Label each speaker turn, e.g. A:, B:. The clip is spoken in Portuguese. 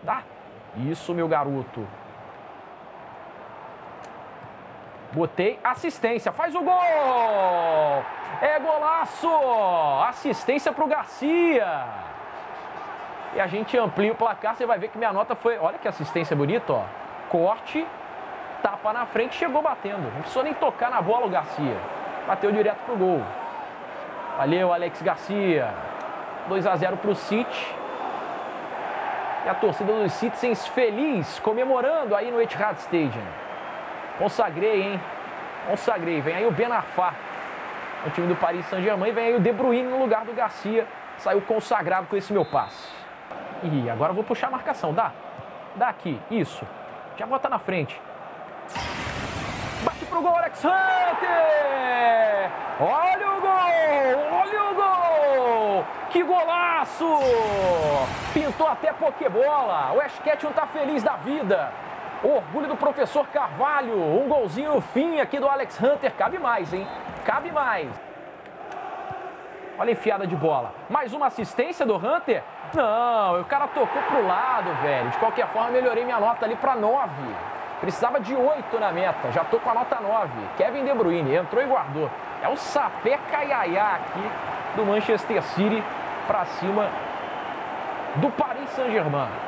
A: Tá? Isso, meu garoto. Botei assistência, faz o gol! É golaço! Assistência pro Garcia. E a gente amplia o placar, você vai ver que minha nota foi... Olha que assistência bonita, ó. Corte, tapa na frente, chegou batendo. Não precisou nem tocar na bola o Garcia. Bateu direto pro gol. Valeu, Alex Garcia. 2-0 pro City. E a torcida dos Citizens feliz, comemorando aí no Etihad Stadium. Consagrei, hein? Consagrei. Vem aí o Ben Arfa, o time do Paris Saint-Germain. Vem aí o De Bruyne no lugar do Garcia. Saiu consagrado com esse meu passe. E agora eu vou puxar a marcação. Dá? Dá aqui. Isso. Já bota na frente. Bate pro gol, Alex Hunter! Olha o gol! Olha o gol! Que golaço! Pintou até pokebola. O Ash Ketchum tá feliz da vida. Orgulho do professor Carvalho. Um golzinho no fim aqui do Alex Hunter. Cabe mais, hein? Cabe mais. Olha a enfiada de bola. Mais uma assistência do Hunter? Não, o cara tocou pro lado, velho. De qualquer forma, melhorei minha nota ali para 9. Precisava de 8 na meta. Já tô com a nota 9. Kevin De Bruyne entrou e guardou. É o sapé caiaiá aqui do Manchester City para cima do Paris Saint-Germain.